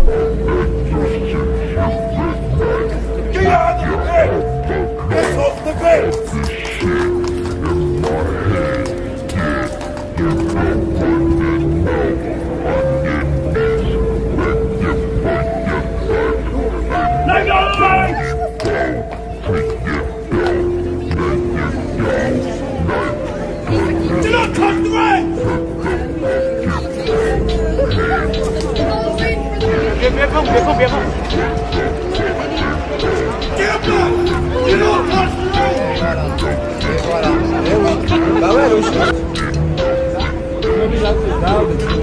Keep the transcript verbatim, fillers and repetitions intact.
Get out of the bed! Get off the bed! Let go of the line! Do not touch the ring!别别碰，别碰，别碰 Get back! Do not touch the ring! Voilà. Eh oui. Bah ouais, le chien.